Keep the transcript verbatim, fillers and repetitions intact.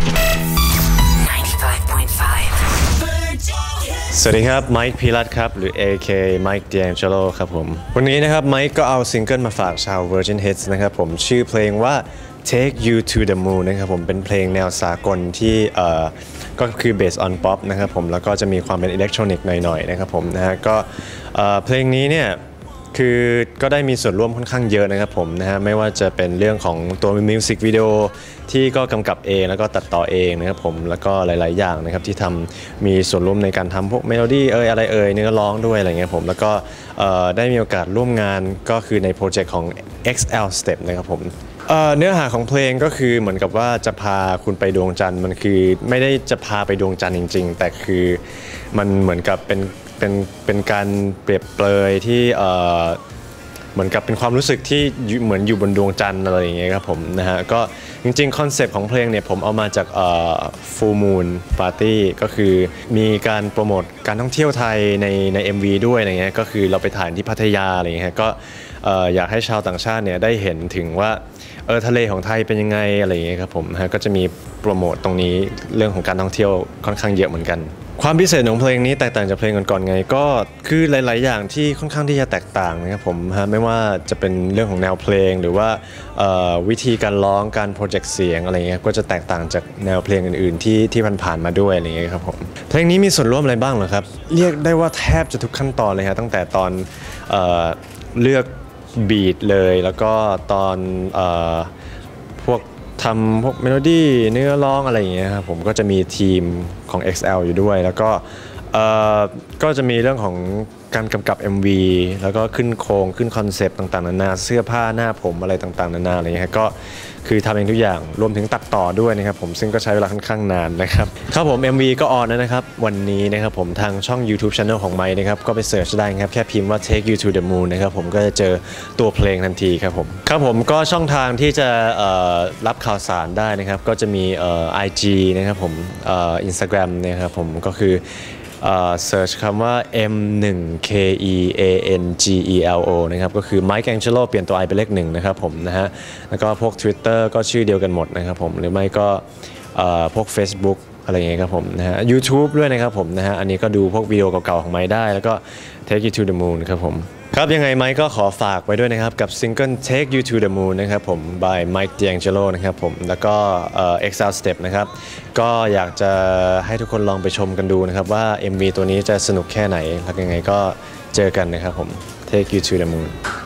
สวัสดีครับไมค์พีรัตครับหรือ เอ เค Mike D'Angelo ครับผมวันนี้นะครับไมค์ก็เอาซิงเกิลมาฝากชาว Virgin Hits นะครับผมชื่อเพลงว่า Take You to the Moon นะครับผมเป็นเพลงแนวสากลที่เอ่อก็คือ based on pop นะครับผมแล้วก็จะมีความเป็นอิเล็กทรอนิกส์หน่อยๆนะครับผมนะฮะก็เอ่อเพลงนี้เนี่ยคือก็ได้มีส่วนร่วมค่อนข้างเยอะนะครับผมนะฮะไม่ว่าจะเป็นเรื่องของตัวมิวสิกวิดีโอที่ก็กำกับเองแล้วก็ตัดต่อเองนะครับผมแล้วก็หลายๆอย่างนะครับที่ทำมีส่วนร่วมในการทำพวกเมโลดี้เอ่ยอะไรเอ่ยเนื้อร้องด้วยอะไรเงี้ยผมแล้วก็ได้มีโอกาสร่วมงานก็คือในโปรเจกต์ของ เอ็กซ์ แอล Step นะครับผมเนื้อหาของเพลงก็คือเหมือนกับว่าจะพาคุณไปดวงจันทร์มันคือไม่ได้จะพาไปดวงจันทร์จริงๆแต่คือมันเหมือนกับเป็นเป็นเป็นการเปรียบเปรยที่เหมือนกับเป็นความรู้สึกที่เหมือนอยู่บนดวงจันทร์อะไรอย่างเงี้ยครับผมนะฮะก็จริงๆคอนเซปต์ของเพลงเนี่ยผมเอามาจากฟูลมูนปาร์ตี้ก็คือมีการโปรโมทการท่องเที่ยวไทยในใน เอ็ม วี ด้วยอะไรเงี้ยก็คือเราไปถ่ายที่พัทยาอะไรเงี้ยก็อยากให้ชาวต่างชาติเนี่ยได้เห็นถึงว่าเออทะเลของไทยเป็นยังไงอะไรอย่างเงี้ยครับผมฮะก็จะมีโปรโมทตรงนี้เรื่องของการท่องเที่ยวค่อนข้างเยอะเหมือนกันความพิเศษของเพลงนี้แตกต่างจากเพลงก่อนๆไงก็คือหลายๆอย่างที่ค่อนข้างที่จะแตกต่างนะครับผมฮะไม่ว่าจะเป็นเรื่องของแนวเพลงหรือว่าวิธีการร้องการโปรเจกต์เสียงอะไรเงี้ยก็จะแตกต่างจากแนวเพลงอื่นๆที่ที่ผ่านๆมาด้วยอะไรเงี้ยครับผมเพลงนี้มีส่วนร่วมอะไรบ้างเหรอครับเรียกได้ว่าแทบจะทุกขั้นตอนเลยฮะตั้งแต่ตอนเอ่อเลือกบีทเลยแล้วก็ตอนเอ่อพวกทำพวกเมโลดี้เนื้อร้องอะไรอย่างเงี้ยครับผมก็จะมีทีมของ เอ็กซ์ แอล อยู่ด้วยแล้วก็ก็จะมีเรื่องของการกำกับ เอ็ม วี แล้วก็ขึ้นโครงขึ้นคอนเซปต์ต่างๆนานาเสื้อผ้าหน้าผมอะไรต่างๆนานาอะไรเงี้ยก็คือทำเองทุกอย่างรวมถึงตัดต่อด้วยนะครับผมซึ่งก็ใช้เวลาค่อนข้างนานนะครับครับผม เอ็ม วี ก็ออนแล้วนะครับวันนี้นะครับผมทางช่อง YouTube Channel ของไมค์นะครับก็ไปเสิร์ชได้ครับแค่พิมพ์ว่า Take You to the Moon นะครับผมก็จะเจอตัวเพลงทันทีครับผมครับผมก็ช่องทางที่จะรับข่าวสารได้นะครับก็จะมี ไอ จี นะครับผม Instagram นะครับผมก็คือเสิร์ชคำว่า เอ็ม หนึ่ง เค อี เอ เอ็น จี อี แอล โอ นะครับก็คือ Mike Angelo เปลี่ยนตัว I เป็นเลขหนึ่งนะครับผมนะฮะแล้วก็พวก Twitter ก็ชื่อเดียวกันหมดนะครับผมหรือไม่ก็พวก Facebook อะไรอย่างเงี้ยครับผมนะฮะ YouTube ด้วยนะครับผมนะฮะอันนี้ก็ดูพวกวิดีโอเก่าๆของไมค์ได้แล้วก็ Take You to the Moon ครับผมครับยังไงไมค์ก็ขอฝากไว้ด้วยนะครับกับซิงเกิล Take You to the Moon นะครับผม by Mike D'Angelo นะครับผมแล้วก็ เอ็กซ์ แอล Step นะครับก็อยากจะให้ทุกคนลองไปชมกันดูนะครับว่า เอ็ม วี ตัวนี้จะสนุกแค่ไหนแล้วยังไงก็เจอกันนะครับผม Take You to the Moon